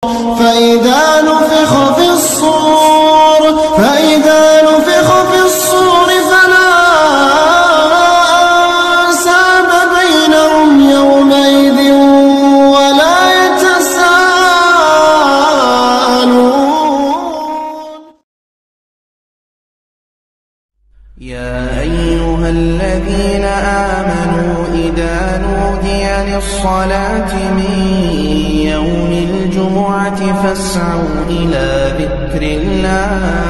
فإذا نفخ في الصور فلا أنساب بينهم يومئذ ولا يتساءلون. يا أيها الذين آمنوا إذا نودي للصلاة من يوم الجمعة فاسعوا إلى ذكر الله.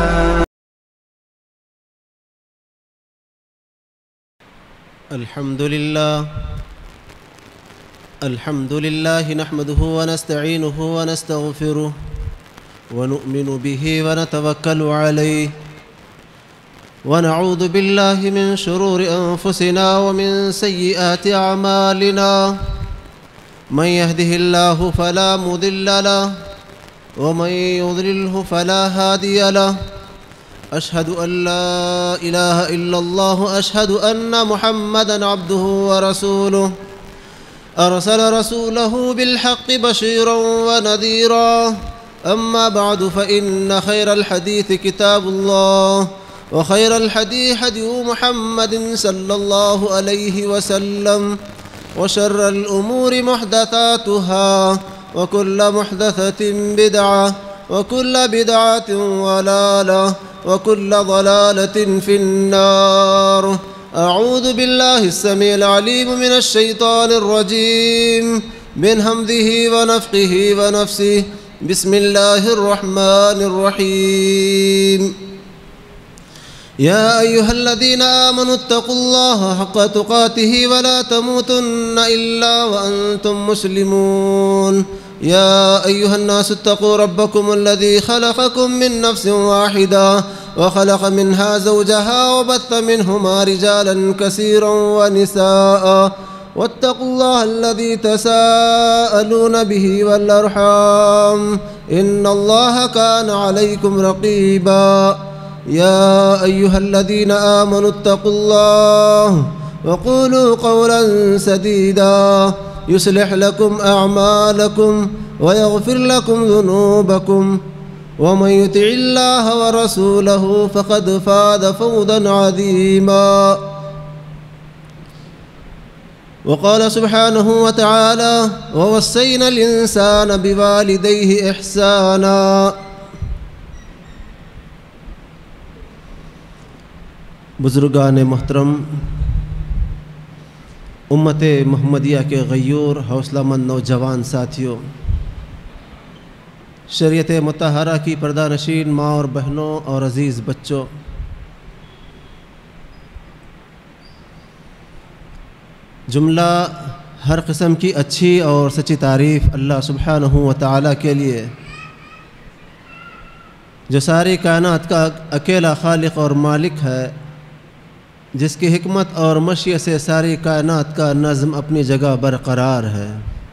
الحمد لله نحمده ونستعينه ونستغفره ونؤمن به ونتوكل عليه ونعوذ بالله من شرور أنفسنا ومن سيئات أعمالنا. من يهده الله فلا مضل له ومن يضلله فلا هادي له. أشهد أن لا إله إلا الله. أشهد أن محمدًا عبده ورسوله. أرسل رسوله بالحق بشيرا ونذيرا. أما بعد فإن خير الحديث كتاب الله وخير الهدي هدي محمد صلى الله عليه وسلم وشر الأمور محدثاتها وكل محدثة بدعة وكل بدعة ضلالة وكل ضلالة في النار. أعوذ بالله السميع العليم من الشيطان الرجيم من همزه ونفخه ونفسه. بسم الله الرحمن الرحيم. يا أيها الذين آمنوا اتقوا الله حق تقاته ولا تموتن إلا وأنتم مسلمون. يا أيها الناس اتقوا ربكم الذي خلقكم من نفس واحدة وخلق منها زوجها وبث منهما رجالا كثيرا ونساء واتقوا الله الذي تساءلون به والأرحام إن الله كان عليكم رقيبا. يا أيها الذين آمنوا اتقوا الله وقولوا قولا سديدا يصلح لكم أعمالكم ويغفر لكم ذنوبكم ومن يطع الله ورسوله فقد فاز فوزا عظيما. وقال سبحانه وتعالى ووصينا الإنسان بوالديه إحسانا. بزرگان محترم، امت محمدیہ کے غیور حوصلہ مند نوجوان ساتھیوں، شریعت مطہرہ کی پردہ نشین ماں اور بہنوں اور عزیز بچوں، جملہ ہر قسم کی اچھی اور سچی تعریف اللہ سبحانہ و تعالیٰ کے لیے، جو ساری کائنات کا اکیلا خالق اور مالک ہے، جس کی حکمت اور مشیت سے ساری کائنات کا نظم اپنی جگہ برقرار ہے۔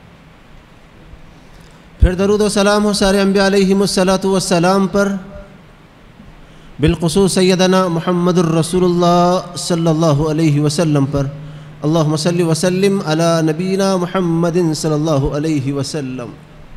پھر درود و سلام ہو سارے انبیاء علیہم السلام پر، بالخصوص سیدنا محمد الرسول اللہ صلی اللہ علیہ وسلم پر۔ اللہم صلی وسلم علی نبینا محمد صلی اللہ علیہ وسلم۔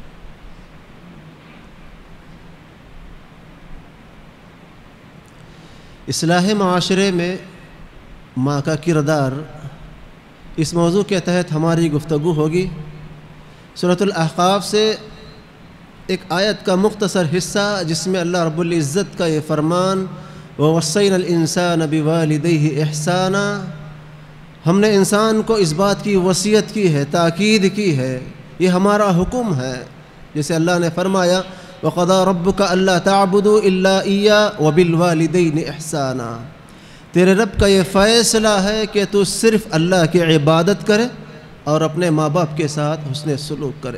اصلاح معاشرے میں ماں کا کردار، اس موضوع کے تحت ہماری گفتگو ہوگی۔ سورۃ الاحقاف سے ایک آیت کا مختصر حصہ، جس میں اللہ رب العزت کا یہ فرمان وَوَصَّيْنَا الْإِنسَانَ بِوَالِدَيْهِ إِحْسَانًا، ہم نے انسان کو اس بات کی وصیت کی ہے، تاکید کی ہے، یہ ہمارا حکم ہے، جیسے اللہ نے فرمایا وَقَضَىٰ رَبُّكَ أَلَّا تَعْبُدُوا إِلَّا إِيَّاهُ وَبِالْوَالِدَيْنِ إِحْسَانًا۔ تیرے رب کا یہ فیصلہ ہے کہ تو صرف اللہ کی عبادت کرے اور اپنے ماں باپ کے ساتھ حسن سلوک کرے۔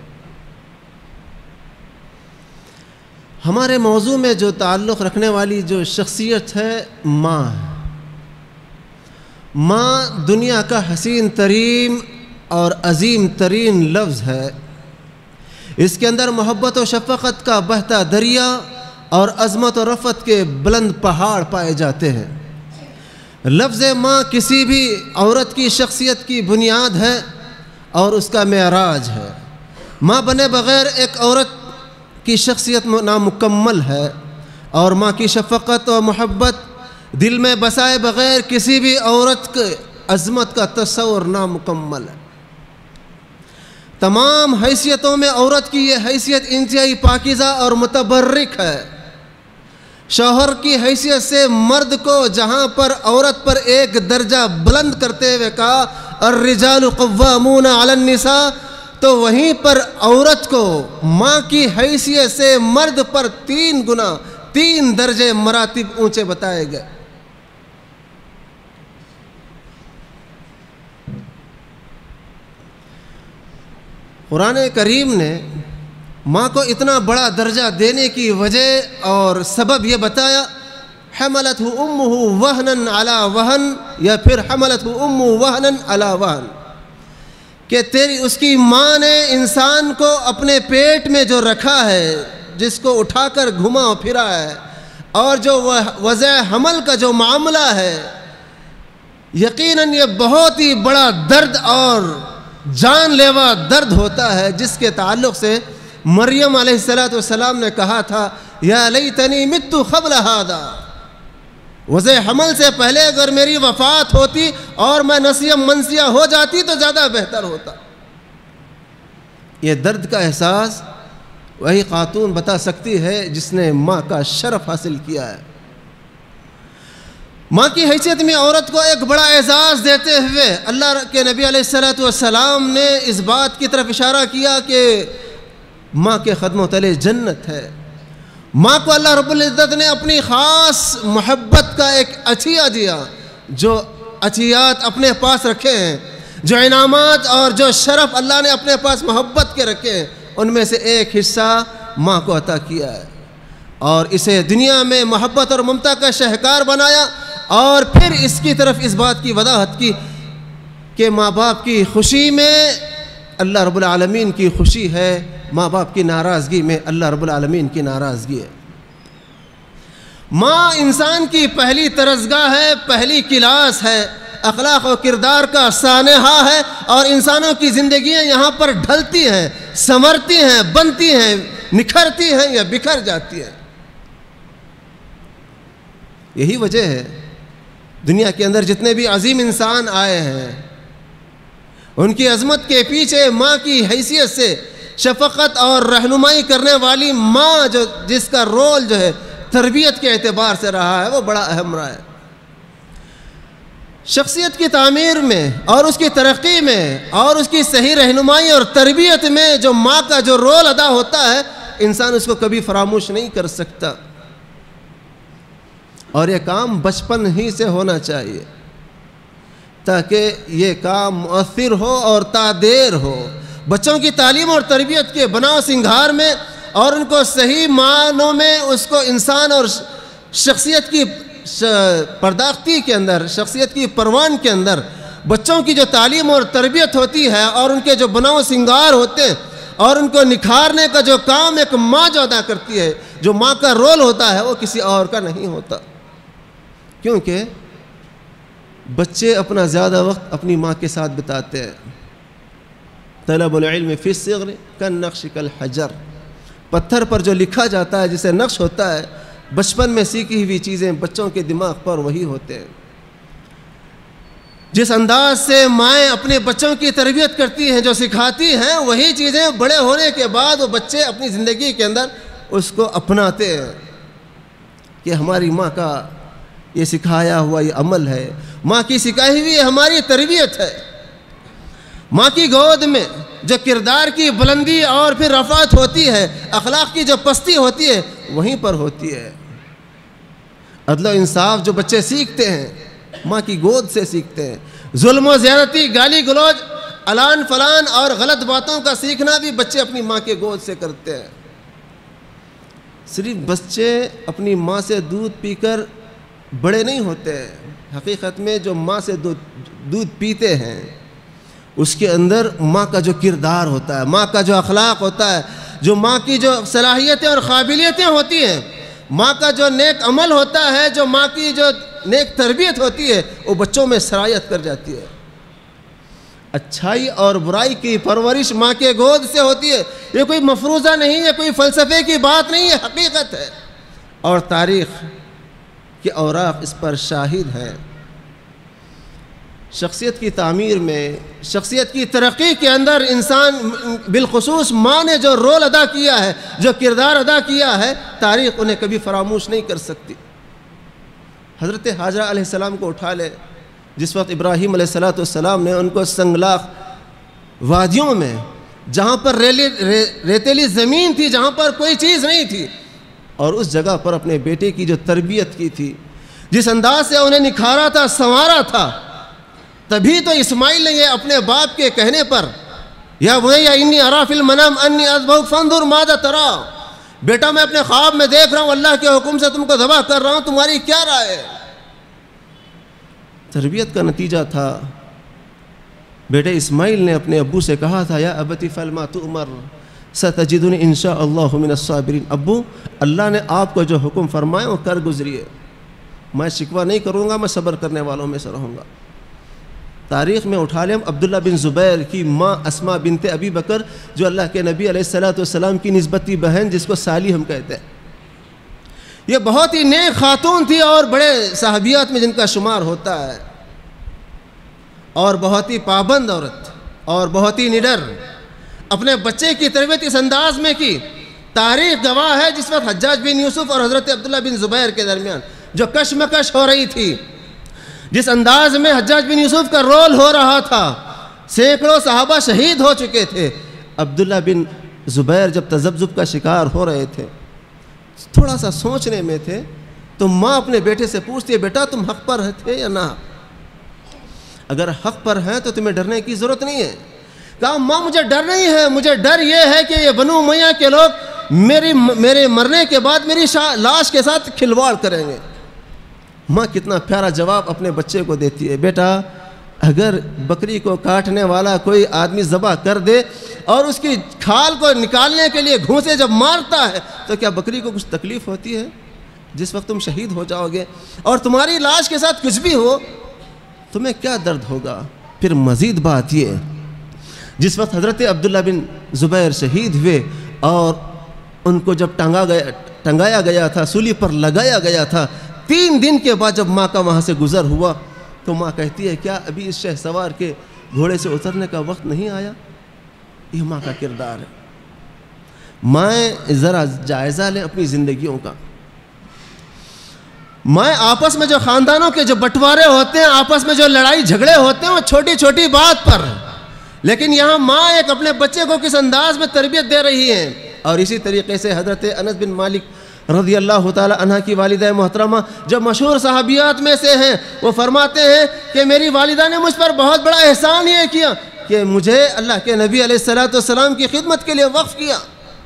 ہمارے موضوع میں جو تعلق رکھنے والی جو شخصیت ہے، ماں ہے۔ ماں دنیا کا حسین ترین اور عظیم ترین لفظ ہے۔ اس کے اندر محبت و شفقت کا بہتا دریا اور عظمت و رفعت کے بلند پہاڑ پائے جاتے ہیں۔ لفظ ماں کسی بھی عورت کی شخصیت کی بنیاد ہے اور اس کا معراج ہے۔ ماں بنے بغیر ایک عورت کی شخصیت نامکمل ہے اور ماں کی شفقت اور محبت دل میں بسائے بغیر کسی بھی عورت کے عظمت کا تصور نامکمل ہے۔ تمام حیثیتوں میں عورت کی یہ حیثیت انتہائی پاکیزہ اور متبرک ہے۔ شوہر کی حیثیت سے مرد کو جہاں پر عورت پر ایک درجہ بلند کرتے ہوئے کہا الرجال قوامون علی النساء، تو وہیں پر عورت کو ماں کی حیثیت سے مرد پر 3 گنا 3 درجے مراتب اونچے بتائے گئے۔ قرآن کریم نے ماں کو اتنا بڑا درجہ دینے کی وجہ اور سبب یہ بتایا حملتہ امہ وہنا علی وہن، یا پھر حملتہ امہ وہنا علی وہن، کہ اس کی ماں نے انسان کو اپنے پیٹ میں جو رکھا ہے، جس کو اٹھا کر گھما پھرا ہے، اور جو وضع حمل کا جو معاملہ ہے، یقیناً یہ بہت ہی بڑا درد اور جان لیوا درد ہوتا ہے، جس کے تعلق سے مریم علیہ السلام نے کہا تھا یا لیتنی مت قبل ھذا، وضع حمل سے پہلے اگر میری وفات ہوتی اور میں نسیہ منسیہ ہو جاتی تو زیادہ بہتر ہوتا۔ یہ درد کا احساس وہی خاتون بتا سکتی ہے جس نے ماں کا شرف حاصل کیا ہے۔ ماں کی حیثیت میں عورت کو ایک بڑا اعزاز دیتے ہوئے اللہ کے نبی علیہ السلام نے اس بات کی طرف اشارہ کیا کہ ماں کے قدموں تلے جنت ہے۔ ماں کو اللہ رب العزت نے اپنی خاص محبت کا ایک عطیہ دیا، جو عطیات اپنے پاس رکھے ہیں، جو انعامات اور جو شرف اللہ نے اپنے پاس محبت کے رکھے ہیں، ان میں سے ایک حصہ ماں کو عطا کیا ہے، اور اسے دنیا میں محبت اور ممتا کا شہکار بنایا، اور پھر اس کی طرف اس بات کی وضاحت کی کہ ماں باپ کی خوشی میں اللہ رب العالمین کی خوشی ہے، ماں باپ کی ناراضگی میں اللہ رب العالمین کی ناراضگی ہے۔ ماں انسان کی پہلی ترسگاہ ہے، پہلی کلاس ہے، اخلاق و کردار کا سانحہ ہے، اور انسانوں کی زندگیاں یہاں پر ڈھلتی ہیں، سنورتی ہیں، بنتی ہیں، نکھرتی ہیں یا بکھر جاتی ہیں۔ یہی وجہ ہے دنیا کے اندر جتنے بھی عظیم انسان آئے ہیں، ان کی عظمت کے پیچھے ماں کی حیثیت سے شفقت اور رہنمائی کرنے والی ماں جس کا رول جو ہے تربیت کے اعتبار سے رہا ہے، وہ بڑا اہم رہا ہے۔ شخصیت کی تعمیر میں اور اس کی ترقی میں اور اس کی صحیح رہنمائی اور تربیت میں جو ماں کا جو رول ادا ہوتا ہے، انسان اس کو کبھی فراموش نہیں کر سکتا، اور یہ کام بچپن ہی سے ہونا چاہیے تاکہ یہ کام مؤثر ہو اور تادیر ہو۔ بچوں کی تعلیم اور تربیت کے بناؤ سنگھار میں اور ان کو صحیح معنوں میں اس کو انسان اور شخصیت کی پرداختی کے اندر، شخصیت کی پروان کے اندر بچوں کی جو تعلیم اور تربیت ہوتی ہے اور ان کے جو بناؤ سنگھار ہوتے ہیں اور ان کو نکھارنے کا جو کام ایک ماں جو ادا کرتی ہے، جو ماں کا رول ہوتا ہے، وہ کسی اور کا نہیں ہوتا، کیونکہ بچے اپنا زیادہ وقت اپنی ماں کے ساتھ بتاتے ہیں۔ طلب العلم فی الصغر کالنقش کالحجر، پتھر پر جو لکھا جاتا ہے، جسے نقش ہوتا ہے، بچپن میں سیکھی ہوئی چیزیں بچوں کے دماغ پر وہی ہوتے ہیں۔ جس انداز سے مائیں اپنے بچوں کی تربیت کرتی ہیں، جو سکھاتی ہیں، وہی چیزیں بڑے ہونے کے بعد وہ بچے اپنی زندگی کے اندر اس کو اپناتے ہیں کہ ہماری ماں کا یہ سکھایا ہوا یہ عمل ہے، ماں کی سکھائی ہوئی ہماری تربیت ہے۔ ماں کی گود میں جو کردار کی بلندی اور پھر رفعت ہوتی ہے، اخلاق کی جو پستی ہوتی ہے، وہیں پر ہوتی ہے۔ عدل و انصاف جو بچے سیکھتے ہیں، ماں کی گود سے سیکھتے ہیں۔ ظلم و زیادتی، گالی گلوچ، الان فلان اور غلط باتوں کا سیکھنا بھی بچے اپنی ماں کے گود سے کرتے ہیں۔ صرف بچے اپنی ماں سے دودھ پی کر بڑے نہیں ہوتے ہیں، حقیقت میں جو ماں سے دودھ پیتے ہیں اس کے اندر ماں کا جو کردار ہوتا ہے، ماں کا جو اخلاق ہوتا ہے، جو ماں کی جو صلاحیتیں اور قابلیتیں ہوتی ہیں، ماں کا جو نیک عمل ہوتا ہے، جو ماں کی جو نیک تربیت ہوتی ہے، وہ بچوں میں سرایت کر جاتی ہے۔ اچھائی اور برائی کی پرورش ماں کے گود سے ہوتی ہے. یہ کوئی مفروضہ نہیں ہے, کوئی فلسفے کی بات نہیں ہے, حقیقت ہے. اور تاریخ کے اوراق اس پر شاہد ہیں. شخصیت کی تعمیر میں, شخصیت کی ترقی کے اندر انسان بالخصوص ماں نے جو رول ادا کیا ہے, جو کردار ادا کیا ہے, تاریخ انہیں کبھی فراموش نہیں کر سکتی. حضرت حاجرہ علیہ السلام کو اٹھا لے, جس وقت ابراہیم علیہ السلام نے ان کو سنگلاخ وادیوں میں, جہاں پر ریتیلی زمین تھی, جہاں پر کوئی چیز نہیں تھی, اور اس جگہ پر اپنے بیٹے کی جو تربیت کی تھی, جس انداز سے انہیں نکھارا تھا, سنوارا تھا, تبھی تو اسماعیل نے یہ اپنے باپ کے کہنے پر یا بنی انی اری فی المنام انی اذبحک فانظر ماذا تری, بیٹا میں اپنے خواب میں دیکھ رہا ہوں اللہ کے حکم سے تم کو ذبح کر رہا ہوں, تمہاری کیا رائے ہے؟ تربیت کا نتیجہ تھا. بیٹے اسماعیل نے اپنے ابو سے کہا تھا یا ابت افعل ما تؤمر ستجدنی ان شاء اللہ من الصابرین. ابو, اللہ نے آپ کو جو حکم فرمایا وہ کر گزریے, میں شکوہ نہیں کروں گا, میں صبر کرنے والوں میں سے رہوں گا. تاریخ میں اٹھا لیں عبداللہ بن زبیر کی ماں اسماء بنت ابی بکر, جو اللہ کے نبی علیہ السلام کی نسبتی بہن, جس کو سالی ہم کہتے ہیں. یہ بہت ہی نیک خاتون تھی اور بڑے صحابیات میں جن کا شمار ہوتا ہے, اور بہت ہی پابند عورت اور بہت ہی نڈر. اپنے بچے کی تربیت اس انداز میں کی. تاریخ گواہ ہے جس وقت حجاج بن یوسف اور حضرت عبداللہ بن زبیر کے درمیان جو کشمکش ہو رہی تھی, جس انداز میں حجاج بن یوسف کا رول ہو رہا تھا, سینکڑوں صحابہ شہید ہو چکے تھے, عبداللہ بن زبیر جب تذبذب کا شکار ہو رہے تھے, تھوڑا سا سوچنے میں تھے, تو ماں اپنے بیٹے سے پوچھتی ہے بیٹا تم حق پر تھے یا نہ؟ اگر حق پر ہیں تو تمہیں ڈرنے کی ضرورت نہیں ہے. کہا ماں مجھے ڈر نہیں ہے, مجھے ڈر یہ ہے کہ یہ بنو امیہ کے لوگ میرے مرنے کے بعد میری لاش کے ساتھ کھلواڑ کریں گے. ماں کتنا پیارا جواب اپنے بچے کو دیتی ہے, بیٹا اگر بکری کو کاٹنے والا کوئی آدمی ذبح کر دے اور اس کی کھال کو نکالنے کے لیے گھونسے جب مارتا ہے تو کیا بکری کو کچھ تکلیف ہوتی ہے؟ جس وقت تم شہید ہو جاؤ گے اور تمہاری لاش کے ساتھ کچھ بھی ہو, تمہیں کیا درد ہوگا؟ پھر مزید بات یہ, جس وقت حضرت عبداللہ بن زبیر شہید ہوئے اور ان کو جب ٹنگایا گیا تھا, سولی پر لگایا گیا تھا, 3 دن کے بعد جب ماں کا وہاں سے گزر ہوا تو ماں کہتی ہے کیا ابھی اس شہ سوار کے گھوڑے سے اترنے کا وقت نہیں آیا؟ یہ ماں کا کردار ہے. مائیں ذرا جائزہ لیں اپنی زندگیوں کا. مائیں آپس میں جو خاندانوں کے جو بٹوارے ہوتے ہیں, آپس میں جو لڑائی جھگڑے ہوتے ہیں وہ چھوٹی چھوٹی بات پر, لیکن یہاں ماں ایک اپنے بچے کو کس انداز میں تربیت دے رہی ہے. اور اسی طریقے سے حضرت انس بن مالک رضی اللہ تعالی عنہ کی والدہ محترمہ جو مشہور صحابیات میں سے ہیں, وہ فرماتے ہیں کہ میری والدہ نے مجھ پر بہت بڑا احسان یہ کیا کہ مجھے اللہ کے نبی علیہ السلام کی خدمت کے لیے وقف کیا.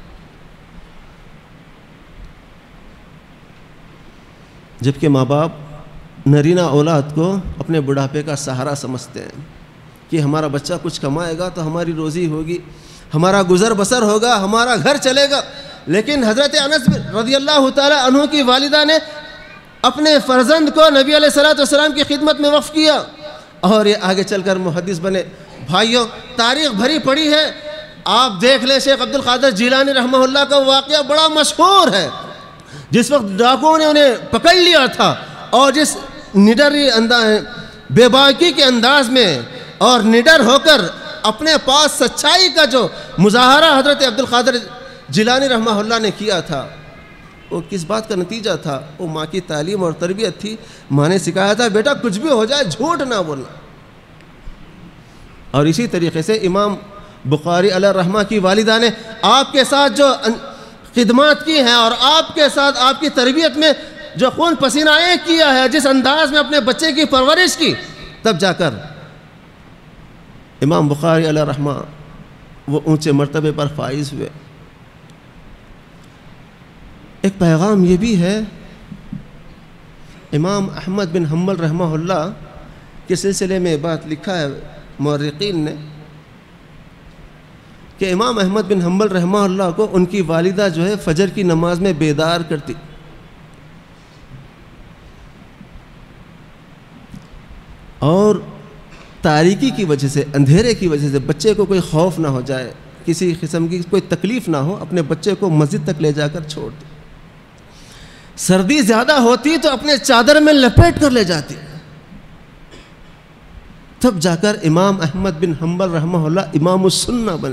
جبکہ ماں باپ نرینہ اولاد کو اپنے بڑھاپے کا سہارا سمجھتے ہیں کہ ہمارا بچہ کچھ کمائے گا تو ہماری روزی ہوگی, ہمارا گزر بسر ہوگا, ہمارا گھر چلے گا. لیکن حضرت انس رضی اللہ تعالی عنہ کی والدہ نے اپنے فرزند کو نبی علیہ السلام کی خدمت میں وقف کیا, اور یہ آگے چل کر محدث بنے. بھائیوں, تاریخ بھری پڑی ہے, آپ دیکھ لیں شیخ عبد القادر جیلانی رحمہ اللہ کا واقعہ بڑا مشہور ہے. جس وقت ڈاکوؤں نے انہیں پکڑ لیا تھا اور جس نڈری بے باکی کے انداز میں اور نڈر ہو کر اپنے پاس سچائی کا جو مظاہرہ حضرت عبد القادر جیلانی رحمہ اللہ نے کیا تھا, وہ کس بات کا نتیجہ تھا؟ وہ ماں کی تعلیم اور تربیت تھی. ماں نے سکھایا تھا بیٹا کچھ بھی ہو جائے جھوٹ نہ بولنا. اور اسی طریقے سے امام بخاری علیہ الرحمہ کی والدہ نے آپ کے ساتھ جو خدمات کی ہیں اور آپ کے ساتھ آپ کی تربیت میں جو خون پسینہ ایک کیا ہے, جس انداز میں اپنے بچے کی پرورش کی, تب جا کر امام بخاری علیہ الرحمہ وہ اونچے مرتبے پر فائز ہوئے. ایک پیغام یہ بھی ہے, امام احمد بن حنبل رحمہ اللہ کے سلسلے میں بات لکھا ہے مورخین نے کہ امام احمد بن حنبل رحمہ اللہ کو ان کی والدہ جو ہے فجر کی نماز میں بیدار کرتی, اور تاریکی کی وجہ سے، اندھیرے کی وجہ سے بچے کو کوئی خوف نہ ہو جائے، کسی قسم کی کوئی تکلیف نہ ہو، اپنے بچے کو مسجد تک لے جا کر چھوڑ دے۔ سردی زیادہ ہوتی تو اپنے چادر میں لپیٹ کر لے جاتی، تب جا کر امام احمد بن حنبل رحمہ اللہ امام السنہ بنے۔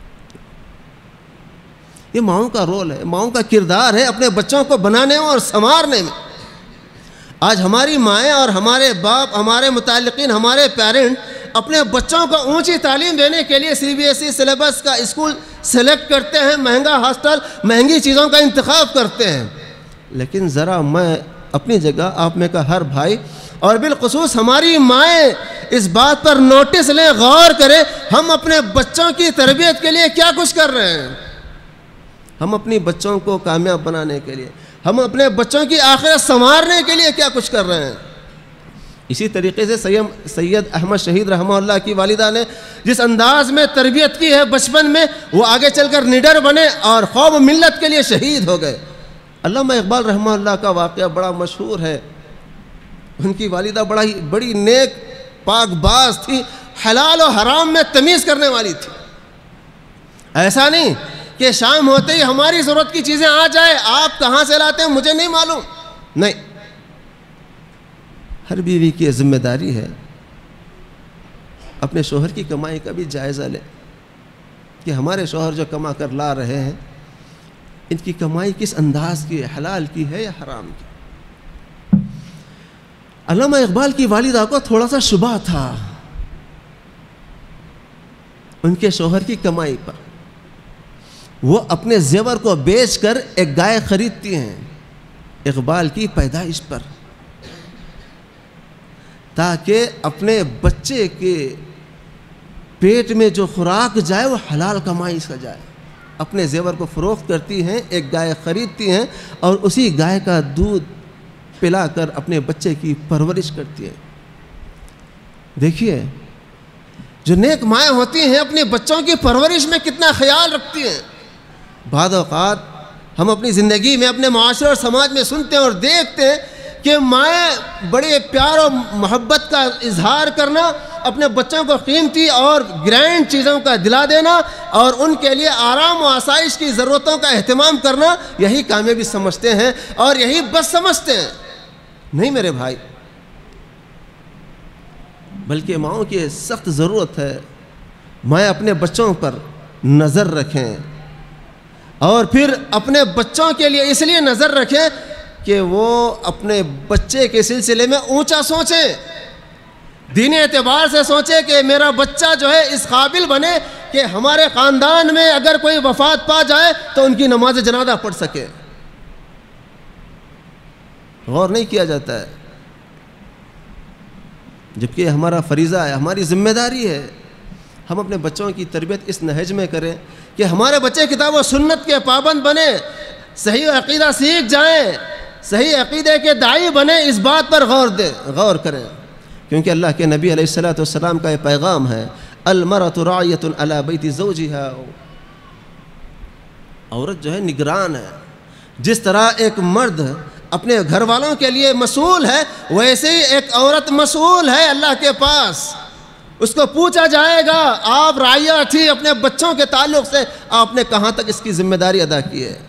یہ ماؤں کا رول ہے، ماؤں کا کردار ہے اپنے بچوں کو بنانے میں اور سنوارنے میں۔ آج ہماری مائیں اور ہمارے باپ، ہمارے متعلقین، ہمارے پیرنٹ اپنے بچوں کو اونچی تعلیم دینے کے لیے CBSE سلیبس کا اسکول سلیکٹ کرتے ہیں، مہنگا ہاسٹل، مہنگی چیزوں کا انتخاب کرتے ہیں، لیکن ذرا میں اپنی جگہ، آپ میں کا ہر بھائی اور بالخصوص ہماری مائیں اس بات پر نوٹس لیں، غور کریں، ہم اپنے بچوں کی تربیت کے لیے کیا کچھ کر رہے ہیں۔ ہم اپنی بچوں کو کامیاب بنانے کے لیے، ہم اپنے بچوں کی آخرت سنوارنے کے لیے کیا کچھ کر رہے ہیں۔ اسی طریقے سے سید احمد شہید رحمہ اللہ کی والدہ نے جس انداز میں تربیت کی ہے بچپن میں، وہ آگے چل کر نڈر بنے اور قوم ملت کے لیے شہید ہو گئے۔ علامہ اقبال رحمہ اللہ کا واقعہ بڑا مشہور ہے۔ ان کی والدہ بڑی نیک پاک باز تھی، حلال و حرام میں تمیز کرنے والی تھی۔ ایسا نہیں کہ شام ہوتے ہی ہماری ضرورت کی چیزیں آ جائے، آپ کہاں سے لاتے ہیں مجھے نہیں معلوم، نہیں۔ ہر بیوی کی ذمہ داری ہے اپنے شوہر کی کمائی کا بھی جائزہ لے کہ ہمارے شوہر جو کما کر لا رہے ہیں، ان کی کمائی کس انداز کی ہے، حلال کی ہے یا حرام کی۔ علامہ اقبال کی والدہ کو تھوڑا سا شبہ تھا ان کے شوہر کی کمائی پر۔ وہ اپنے زیور کو بیچ کر ایک گائے خریدتی ہیں اقبال کی پیدائش پر، تاکہ اپنے بچے کے پیٹ میں جو خوراک جائے وہ حلال کمائی سے جائے۔ اپنے زیور کو فروخت کرتی ہیں، ایک گائے خریدتی ہیں اور اسی گائے کا دودھ پلا کر اپنے بچے کی پرورش کرتی ہیں۔ دیکھیے جو نیک مائیں ہوتی ہیں اپنے بچوں کی پرورش میں کتنا خیال رکھتی ہیں۔ بعض اوقات ہم اپنی زندگی میں، اپنے معاشرے اور سماج میں سنتے ہیں اور دیکھتے ہیں کہ مائیں بڑے پیار اور محبت کا اظہار کرنا، اپنے بچوں کو قیمتی اور گرینڈ چیزوں کا دلا دینا اور ان کے لیے آرام و آسائش کی ضرورتوں کا اہتمام کرنا، یہی کامیابی سمجھتے ہیں اور یہی بس سمجھتے ہیں۔ نہیں میرے بھائی، بلکہ ماؤں کی سخت ضرورت ہے مائیں اپنے بچوں پر نظر رکھیں، اور پھر اپنے بچوں کے لیے اس لیے نظر رکھیں کہ وہ اپنے بچے کے سلسلے میں اونچا سوچیں، دینی اعتبار سے سوچیں کہ میرا بچہ جو ہے اس قابل بنے کہ ہمارے خاندان میں اگر کوئی وفات پا جائے تو ان کی نماز جنازہ پڑھ سکے۔ غور نہیں کیا جاتا ہے، جبکہ یہ ہمارا فریضہ ہے، ہماری ذمہ داری ہے۔ ہم اپنے بچوں کی تربیت اس نہج میں کریں کہ ہمارے بچے کتاب و سنت کے پابند بنیں، صحیح عقیدہ سیکھ جائیں، صحیح عقیدے کے داعی بنیں۔ اس بات پر غور کریں، کیونکہ اللہ کے نبی علیہ الصلوۃ والسلام کا یہ پیغام ہے، المرأۃ راعیۃ علی بیت زوجہا۔ عورت جو ہے نگران ہے، جس طرح ایک مرد اپنے گھر والوں کے لیے مسئول ہے، ویسے ہی ایک عورت مسئول ہے اللہ کے پاس۔ اس کو پوچھا جائے گا، آپ راعیہ تھی اپنے بچوں کے تعلق سے، آپ نے کہاں تک اس کی ذمہ داری ادا کی ہے۔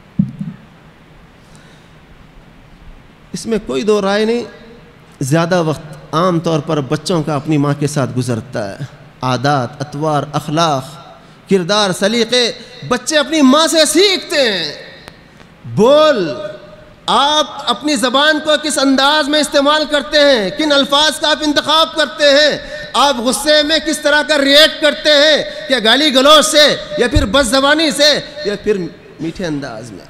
اس میں کوئی دو رائے نہیں، زیادہ وقت عام طور پر بچوں کا اپنی ماں کے ساتھ گزرتا ہے۔ عادات، اطوار، اخلاق، کردار، سلیقے بچے اپنی ماں سے سیکھتے ہیں۔ بول، آپ اپنی زبان کو کس انداز میں استعمال کرتے ہیں، کن الفاظ کا آپ انتخاب کرتے ہیں، آپ غصے میں کس طرح کا ریئیکٹ کرتے ہیں، کہ گالی گلوچ سے یا پھر بد زبانی سے یا پھر میٹھے انداز میں۔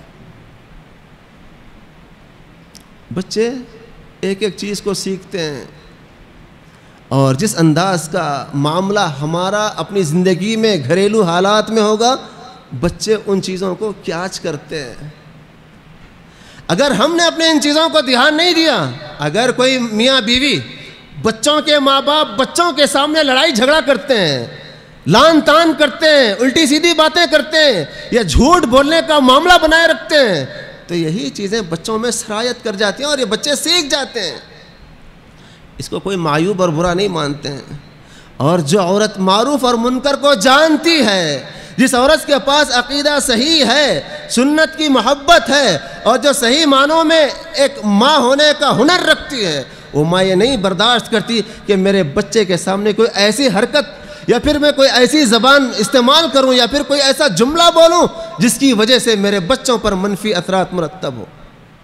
بچے ایک ایک چیز کو سیکھتے ہیں، اور جس انداز کا معاملہ ہمارا اپنی زندگی میں گھریلو حالات میں ہوگا، بچے ان چیزوں کو کیچ کرتے ہیں۔ اگر ہم نے اپنے ان چیزوں کو دھیان نہیں دیا، اگر کوئی میاں بیوی، بچوں کے ماں باپ بچوں کے سامنے لڑائی جھگڑا کرتے ہیں، لان تان کرتے ہیں، الٹی سیدھی باتیں کرتے ہیں یا جھوٹ بولنے کا معاملہ بنائے رکھتے ہیں، تو یہی چیزیں بچوں میں سرایت کر جاتی ہیں اور یہ بچے سیکھ جاتے ہیں۔ اس کو کوئی معیوب اور برا نہیں مانتے ہیں، اور جو عورت معروف اور منکر کو جانتی ہے، جس عورت کے پاس عقیدہ صحیح ہے، سنت کی محبت ہے، اور جو صحیح معنوں میں ایک ماں ہونے کا ہنر رکھتی ہے، وہ ماں یہ نہیں برداشت کرتی کہ میرے بچے کے سامنے کوئی ایسی حرکت یا پھر میں کوئی ایسی زبان استعمال کروں یا پھر کوئی ایسا جملہ بولوں جس کی وجہ سے میرے بچوں پر منفی اثرات مرتب ہو۔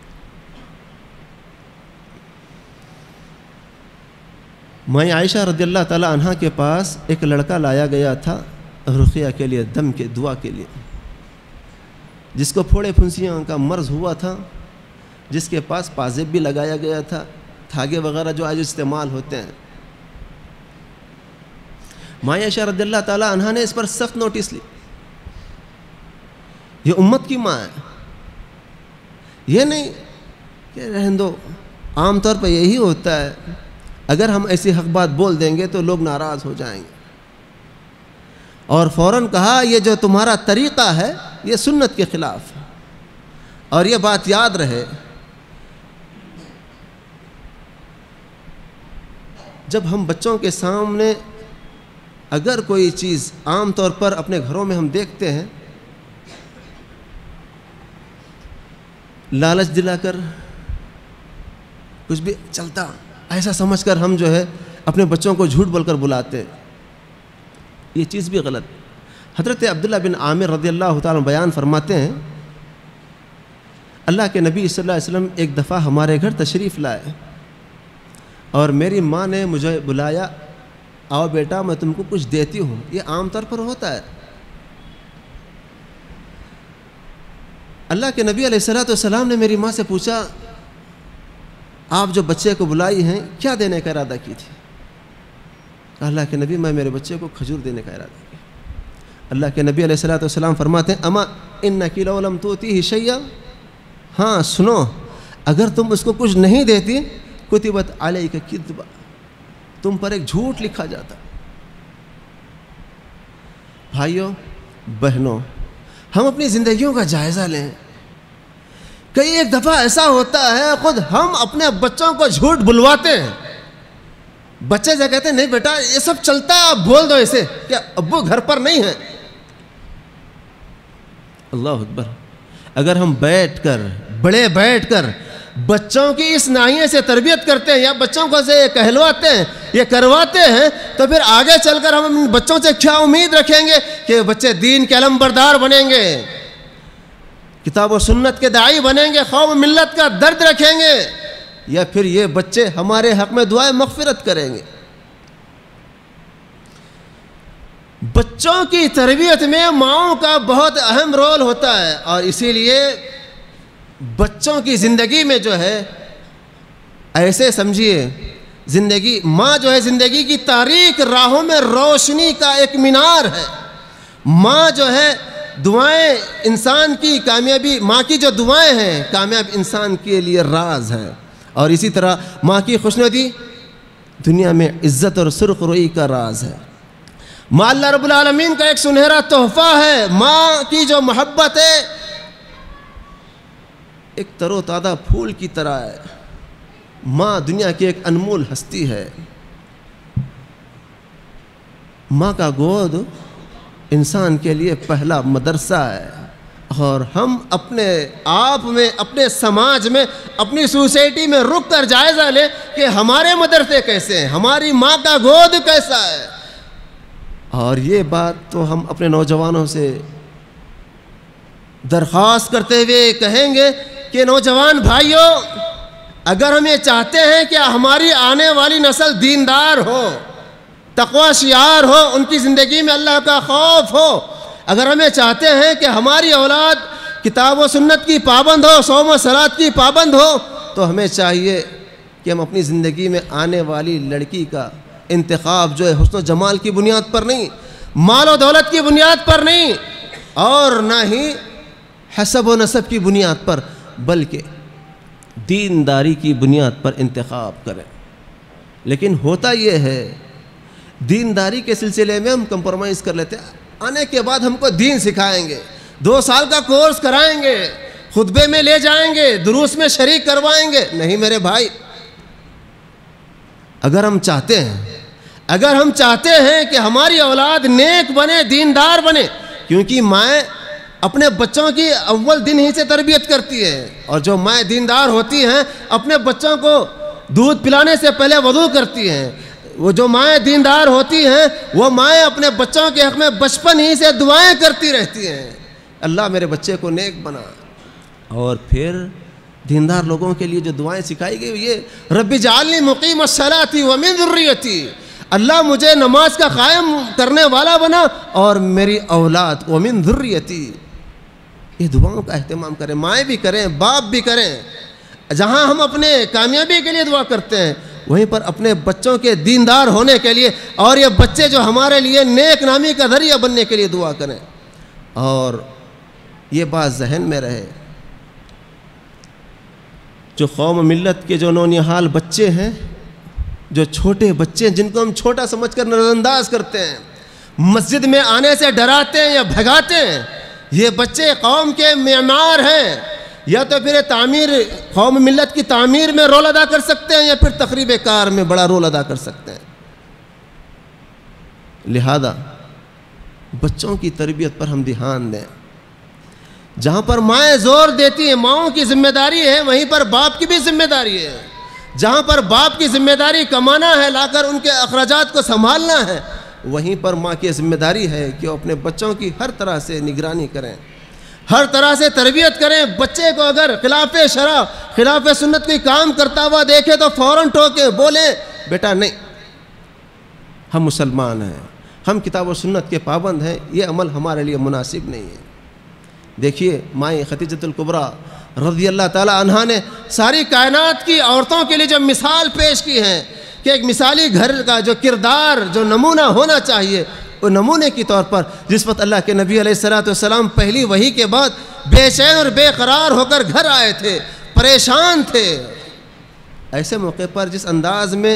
ماں عائشہ رضی اللہ تعالی عنہ کے پاس ایک لڑکا لایا گیا تھا رقیہ کے لیے، دم کے دعا کے لیے، جس کو پھوڑے پھنسیوں کا مرض ہوا تھا، جس کے پاس پازیب بھی لگایا گیا تھا، دھاگے وغیرہ جو آج استعمال ہوتے ہیں۔ ماں عائشہ رضی اللہ تعالی عنہ نے اس پر سخت نوٹس لی۔ یہ امت کی ماں ہے، یہ نہیں کہ رہن دو، عام طور پہ یہی ہوتا ہے، اگر ہم ایسی حق بات بول دیں گے تو لوگ ناراض ہو جائیں گے، اور فوراً کہا یہ جو تمہارا طریقہ ہے یہ سنت کے خلاف ہے۔ اور یہ بات یاد رہے، جب ہم بچوں کے سامنے اگر کوئی چیز عام طور پر اپنے گھروں میں ہم دیکھتے ہیں، لالچ دلا کر کچھ بھی چلتا ایسا سمجھ کر ہم جو ہے اپنے بچوں کو جھوٹ بول کر بلاتے ہیں، یہ چیز بھی غلط۔ حضرت عبداللہ بن عامر رضی اللہ تعالیٰ بیان فرماتے ہیں، اللہ کے نبی صلی اللہ علیہ وسلم ایک دفعہ ہمارے گھر تشریف لائے اور میری ماں نے مجھے بلایا، آؤ بیٹا میں تم کو کچھ دیتی ہوں۔ یہ عام طور پر ہوتا ہے۔ اللہ کے نبی علیہ السلام نے میری ماں سے پوچھا، آپ جو بچے کو بلائی ہیں کیا دینے کا ارادہ کی تھی؟ اللہ کے نبی میں میرے بچے کو کھجور دینے کا ارادہ کیا۔ اللہ کے نبی علیہ السلام فرماتے ہیں، اما انکی لو لم تؤتیہ شیئا، ہاں سنو، اگر تم اس کو کچھ نہیں دیتی کتبت علیک کذبہ، تم پر ایک جھوٹ لکھا جاتا۔ بھائیوں بہنوں، ہم اپنی زندگیوں کا جائزہ لیں۔ کئی ایک دفعہ ایسا ہوتا ہے خود ہم اپنے بچوں کو جھوٹ بلواتے ہیں، بچے سے کہتے ہیں نہیں بیٹا یہ سب چلتا ہے، آپ بول دو اسے کہ ابو گھر پر نہیں ہے۔ اللہ اکبر، اگر ہم بیٹھ کر بچوں کی اس ناحیے سے تربیت کرتے ہیں یا بچوں کو سے کہلواتے ہیں، یہ کرواتے ہیں، تو پھر آگے چل کر ہم بچوں سے کیا امید رکھیں گے کہ بچے دین کے علم بردار بنیں گے، کتاب و سنت کے داعی بنیں گے، قوم ملت کا درد رکھیں گے، یا پھر یہ بچے ہمارے حق میں دعائیں مغفرت کریں گے۔ بچوں کی تربیت میں ماؤں کا بہت اہم رول ہوتا ہے، اور اسی لیے بچوں کی زندگی میں جو ہے ایسے سمجھیے زندگی، ماں جو ہے زندگی کی تاریک راہوں میں روشنی کا ایک مینار ہے۔ ماں جو ہے دعائیں انسان کی کامیابی، ماں کی جو دعائیں ہیں کامیاب انسان کے لیے راز ہے، اور اسی طرح ماں کی خوشنودی دنیا میں عزت اور سرخ روئی کا راز ہے۔ ماں اللہ رب العالمین کا ایک سنہرا تحفہ ہے۔ ماں کی جو محبت ہے ایک تر و تازہ پھول کی طرح ہے۔ ماں دنیا کی ایک انمول ہستی ہے۔ ماں کا گود انسان کے لیے پہلا مدرسہ ہے، اور ہم اپنے آپ میں، اپنے سماج میں، اپنی سوسائٹی میں رک کر جائزہ لیں کہ ہمارے مدرسے کیسے ہیں، ہماری ماں کا گود کیسا ہے۔ اور یہ بات تو ہم اپنے نوجوانوں سے درخواست کرتے ہوئے کہیں گے کہ نوجوان بھائیوں، اگر ہم یہ چاہتے ہیں کہ ہماری آنے والی نسل دیندار ہو، تقوی شعار ہو، ان کی زندگی میں اللہ کا خوف ہو، اگر ہم یہ چاہتے ہیں کہ ہماری اولاد کتاب و سنت کی پابند ہو، صوم و صلات کی پابند ہو، تو ہمیں چاہیے کہ ہم اپنی زندگی میں آنے والی لڑکی کا انتخاب جو ہے حسن و جمال کی بنیاد پر نہیں، مال و دولت کی بنیاد پر نہیں، اور نہ ہی حسب و نسب کی بنیاد پر، بلکہ دینداری کی بنیاد پر انتخاب کریں۔ لیکن ہوتا یہ ہے دینداری کے سلسلے میں ہم کمپرومائز کر لیتے ہیں، آنے کے بعد ہم کو دین سکھائیں گے، 2 سال کا کورس کرائیں گے، خطبے میں لے جائیں گے، دروس میں شریک کروائیں گے۔ نہیں میرے بھائی، اگر ہم چاہتے ہیں اگر ہم چاہتے ہیں کہ ہماری اولاد نیک بنے، دیندار بنے، کیونکہ مائیں اپنے بچوں کی اول دن ہی سے تربیت کرتی ہے، اور جو مائیں دیندار ہوتی ہیں اپنے بچوں کو دودھ پلانے سے پہلے وضو کرتی ہیں، وہ جو مائیں دیندار ہوتی ہیں وہ مائیں اپنے بچوں کے حق میں بچپن ہی سے دعائیں کرتی رہتی ہیں، اللہ میرے بچے کو نیک بنا۔ اور پھر دیندار لوگوں کے لیے جو دعائیں سکھائی گئی یہ رب اجعلنی مقیم الصلاۃ ومن ذریتی، اللہ مجھے نماز کا قائم کرنے والا بنا اور میری اولاد ومن ذریتی۔ یہ دعاؤں کا اہتمام کریں، مائیں بھی کریں، باپ بھی کریں۔ جہاں ہم اپنے کامیابی کے لیے دعا کرتے ہیں وہیں پر اپنے بچوں کے دیندار ہونے کے لیے اور یہ بچے جو ہمارے لیے نیک نامی کا ذریعہ بننے کے لیے دعا کریں۔ اور یہ بات ذہن میں رہے، جو قوم ملت کے جو نونہال بچے ہیں، جو چھوٹے بچے ہیں جن کو ہم چھوٹا سمجھ کر نظر انداز کرتے ہیں، مسجد میں آنے سے ڈراتے ہیں یا بھگاتے ہیں، یہ بچے قوم کے معمار ہیں، یا تو پھر تعمیر قوم ملت کی تعمیر میں رول ادا کر سکتے ہیں یا پھر تخریب کار میں بڑا رول ادا کر سکتے ہیں۔ لہذا بچوں کی تربیت پر ہم دھیان دیں۔ جہاں پر مائیں زور دیتی ہیں، ماؤں کی ذمہ داری ہے، وہیں پر باپ کی بھی ذمہ داری ہے۔ جہاں پر باپ کی ذمہ داری کمانا ہے، لا کر ان کے اخراجات کو سنبھالنا ہے، وہیں پر ماں کی ذمہ داری ہے کہ وہ اپنے بچوں کی ہر طرح سے نگرانی کریں، ہر طرح سے تربیت کریں۔ بچے کو اگر خلاف شرع، خلاف سنت کوئی کام کرتا ہوا دیکھے تو فوراً ٹوکے، بولیں بیٹا نہیں، ہم مسلمان ہیں، ہم کتاب و سنت کے پابند ہیں، یہ عمل ہمارے لیے مناسب نہیں ہے۔ دیکھیے مائیں خدیجۃ الکبریٰ رضی اللہ تعالی عنہا نے ساری کائنات کی عورتوں کے لیے جو مثال پیش کی ہے کہ ایک مثالی گھر کا جو کردار، جو نمونہ ہونا چاہیے، وہ نمونے کے طور پر جس وقت اللہ کے نبی علیہ السلام پہلی وحی کے بعد بے چین اور بے قرار ہو کر گھر آئے تھے، پریشان تھے، ایسے موقع پر جس انداز میں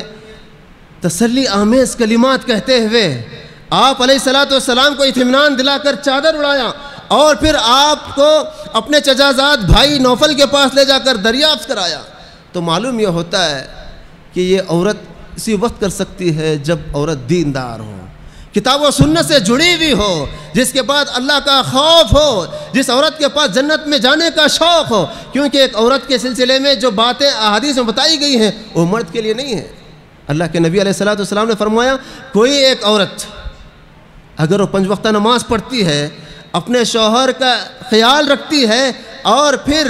تسلی آمیز کلمات کہتے ہوئے آپ علیہ السلام کو اطمینان دلا کر چادر اڑایا، اور پھر آپ کو اپنے چچازاد بھائی نوفل کے پاس لے جا کر دریافت کرایا، تو معلوم یہ ہوتا ہے کہ یہ عورت اسی وقت کر سکتی ہے جب عورت دیندار ہو، کتاب و سنت سے جڑی ہوئی ہو، جس کے بعد اللہ کا خوف ہو، جس عورت کے پاس جنت میں جانے کا شوق ہو، کیونکہ ایک عورت کے سلسلے میں جو باتیں احادیث میں بتائی گئی ہیں وہ مرد کے لیے نہیں ہے۔ اللہ کے نبی علیہ السلام نے فرمایا کوئی ایک عورت اگر وہ 5 وقتہ نماز پڑھتی ہے، اپنے شوہر کا خیال رکھتی ہے، اور پھر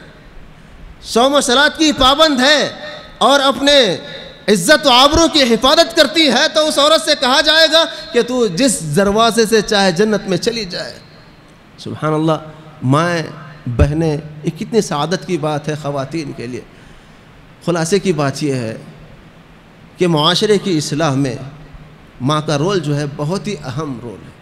صوم و صلات کی پابند ہے، اور اپنے عزت و آبرو کی حفاظت کرتی ہے، تو اس عورت سے کہا جائے گا کہ تو جس دروازے سے چاہے جنت میں چلی جائے۔ سبحان اللہ، مائیں بہنیں، یہ کتنی سعادت کی بات ہے خواتین کے لیے۔ خلاصے کی بات یہ ہے کہ معاشرے کی اصلاح میں ماں کا رول جو ہے بہت ہی اہم رول ہے۔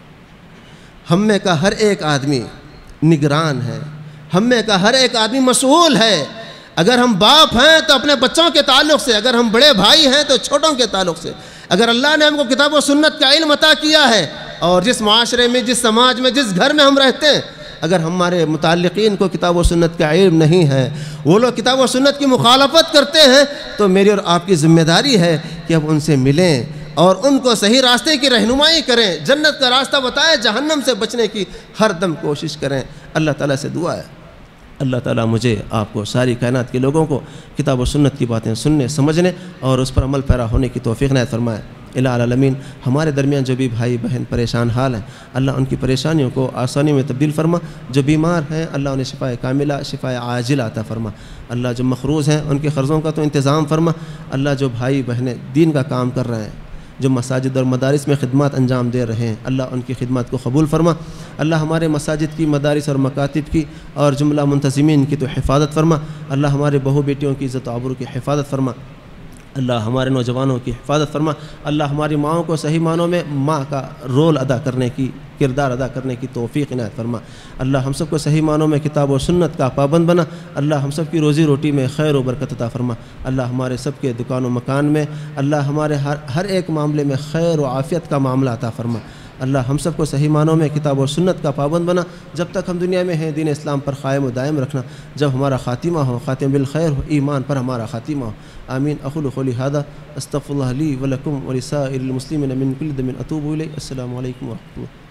ہم میں کا ہر ایک آدمی نگران ہے، ہم میں کا ہر ایک آدمی مسئول ہے۔ اگر ہم باپ ہیں تو اپنے بچوں کے تعلق سے، اگر ہم بڑے بھائی ہیں تو چھوٹوں کے تعلق سے، اگر اللہ نے ہم کو کتاب و سنت کا علم عطا کیا ہے، اور جس معاشرے میں، جس سماج میں، جس گھر میں ہم رہتے ہیں، اگر ہمارے متعلقین کو کتاب و سنت کا علم نہیں ہے، وہ لوگ کتاب و سنت کی مخالفت کرتے ہیں، تو میری اور آپ کی ذمہ داری ہے کہ اب ان سے ملیں اور ان کو صحیح راستے کی رہنمائی کریں، جنت کا راستہ بتائیں، جہنم سے بچنے کی ہر دم کوشش کریں۔ اللہ تعالیٰ سے دعا ہے اللہ تعالیٰ مجھے آپ کو ساری کائنات کے لوگوں کو کتاب و سنت کی باتیں سننے، سمجھنے اور اس پر عمل پیرا ہونے کی توفیق عنایت فرمائے۔ الہ العالمین، ہمارے درمیان جو بھی بھائی بہن پریشان حال ہیں، اللہ ان کی پریشانیوں کو آسانی میں تبدیل فرما۔ جو بیمار ہیں اللہ انہیں شفائے کاملہ، شفائے عاجلہ عطا فرما۔ اللہ جو مقروض ہیں ان کے قرضوں کا تو انتظام فرما۔ اللہ جو بھائی بہنیں دین کا کام کر رہے ہیں، جو مساجد اور مدارس میں خدمات انجام دے رہے ہیں، اللہ ان کی خدمات کو قبول فرما۔ اللہ ہمارے مساجد کی، مدارس اور مکاتب کی اور جملہ منتظمین کی تو حفاظت فرما۔ اللہ ہمارے بہو بیٹیوں کی عزت و آبرو کی حفاظت فرما۔ اللہ ہمارے نوجوانوں کی حفاظت فرما۔ اللہ ہماری ماؤں کو صحیح معنوں میں ماں کا رول ادا کرنے کی، کردار ادا کرنے کی توفیق عنایت فرما۔ اللہ ہم سب کو صحیح معنوں میں کتاب و سنت کا پابند بنا۔ اللہ ہم سب کی روزی روٹی میں خیر و برکت عطا فرما۔ اللہ ہمارے سب کے دکان و مکان میں، اللہ ہمارے ہر ایک معاملے میں خیر و عافیت کا معاملہ عطا فرما۔ اللہ ہم سب کو صحیح معنوں میں کتاب و سنت کا پابند بنا. جب تک ہم دنیا میں ہیں دین اسلام پر قائم و دائم رکھنا. جب ہمارا خاتمہ ہو خاتم بالخیر ہو, ایمان پر ہمارا خاتمہ ہو. آمین. اقول قولی ھذا استغفر اللہ لی ولکم ولسائر المسلمین من کل ذنب اتوب الیہ. السلام علیکم ورحمۃ اللہ.